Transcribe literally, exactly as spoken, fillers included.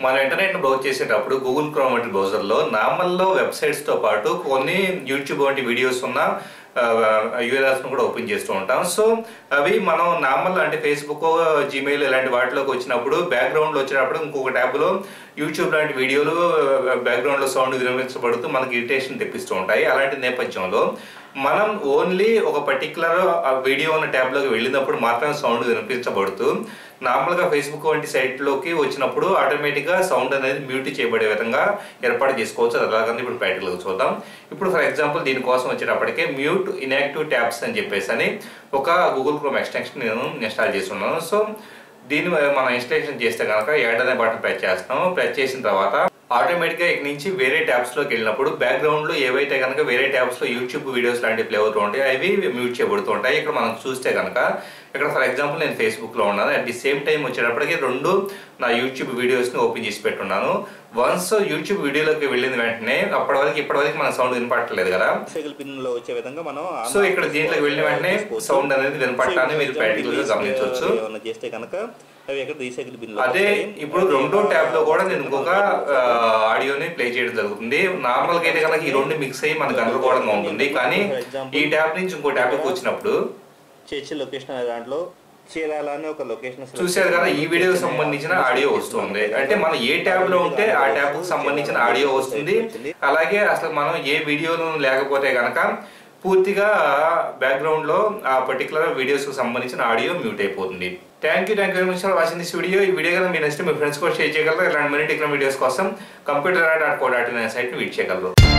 మనం internet browse చేసేటప్పుడు Google Chrome వంటి బ్రౌజర్లో నార్మల్లో వెబ్సైట్స్తో పాటు కొన్ని యూట్యూబ్ వంటి వీడియోస్ ఉన్న యూఆర్ఎల్స్ను కూడా ఓపెన్ చేస్తూ ఉంటాం. సో అవి మనం నార్మల్ అంటే ఫేస్బుక్, జీమెయిల్ ఇలాంటి వాటిలోకి వచ్చినప్పుడు బ్యాక్గ్రౌండ్లో వచ్చేటప్పుడు ఇంకొక ట్యాబ్లో యూట్యూబ్ లాంటి వీడియోలు బ్యాక్గ్రౌండ్లో సౌండ్ వినిపించబడుతూ మనకి ఇరిటేషన్ తెప్పిస్తూ ఉంటాయి. అలాంటి నేపథ్యంలో మనం ఓన్లీ ఒక పర్టికులర్ వీడియో ఉన్న ట్యాబ్లోకి వెళ్ళినప్పుడు మాత్రమే సౌండ్ వినిపించబడుతూ నార్మల్గా ఫేస్బుక్ వంటి సైట్లోకి వచ్చినప్పుడు ఆటోమేటిక్గా సౌండ్ అనేది మ్యూట్ చేయబడే విధంగా ఏర్పాటు చేసుకోవచ్చు. అది అలాగని ఇప్పుడు ప్రాక్టికల్గా చూద్దాం. ఇప్పుడు ఫర్ ఎగ్జాంపుల్ దీనికోసం వచ్చేటప్పటికే మ్యూట్ ఇన్యాక్టివ్ ట్యాబ్స్ అని చెప్పేసి అని ఒక గూగుల్ క్రోమ్ ఎక్స్టెన్షన్ నేను ఇన్స్టాల్ చేసి ఉన్నాను. సో దీన్ని మనం ఇన్స్టాలేషన్ చేస్తే కనుక యాడ్ అనే బటన్ ప్రెస్ చేస్తాము. ప్రెస్ చేసిన తర్వాత ఆటోమేటిక్గా ఇక్కడ నుంచి వేరే ట్యాబ్స్లోకి వెళ్ళినప్పుడు బ్యాక్గ్రౌండ్లో ఏవైతే కనుక వేరే ట్యాబ్స్లో యూట్యూబ్ వీడియోస్ లాంటివి ప్లే అవుతూ ఉంటాయి అవి మ్యూట్ చేయబడుతూ ఉంటాయి. ఇక్కడ మనం చూస్తే కనుక ఇక్కడ ఫర్ ఎగ్జాంపుల్ నేను ఫేస్బుక్లో ఉన్నాను. అట్ ది సేమ్ టైం వచ్చేటప్పటికి రెండు నా యూట్యూబ్ వీడియోస్ని ఓపెన్ చేసి పెట్టున్నాను. వన్స్ యూట్యూబ్ వీడియోలోకి వెళ్ళిన వెంటనే అప్పటి వరకు ఇప్పటి వరకు మన సౌండ్ వినపడలేదు కదా. పిన్లో వచ్చే విధంగా మనం సో ఇక్కడ దీంట్లోకి వెళ్ళిన వెంటనే సౌండ్ అనేది వినపడటాన్ని మీరు ప్రాక్టికల్గా గమనించవచ్చు. చేస్తే కనుక అదే ఇప్పుడు రెండో ట్యాబ్ లో కూడా నేను ఇంకొక ఆడియోని ప్లే చేయడం జరుగుతుంది. నార్మల్ గా అయితే కనుక ఈ రెండు మిక్స్ అయ్యి మనకు అనుకోవడంగా ఉంటుంది. కానీ ఈ ట్యాబ్ నుంచి ఇంకో ట్యాబ్ కి వచ్చినప్పుడు లొకేషన్ దాంట్లో ఒక లొకేషన్ చూసారు కదా, ఈ వీడియోకి సంబంధించిన ఆడియో వస్తుంది. అంటే మనం ఏ ట్యాబ్ లో ఉంటే ఆ ట్యాబ్ కు సంబంధించిన ఆడియో వస్తుంది. అలాగే అసలు మనం ఏ వీడియోలో లేకపోతే కనుక పూర్తిగా బ్యాక్గ్రౌండ్ లో ఆ పర్టికులర్ వీడియోస్ కు సంబంధించిన ఆడియో మ్యూట్ అయిపోతుంది. Thank you thank you very much for watching this video. ఈ వీడియో కదా మీ నెక్స్ట్ మీ ఫ్రెండ్స్ కూడా షేర్ చేయగలరు. ఇలాంటి మనీ టెక్నాలజీ వీడియోస్ కోసం computer dot co dot in site ని విజిట్ చేయగలరు.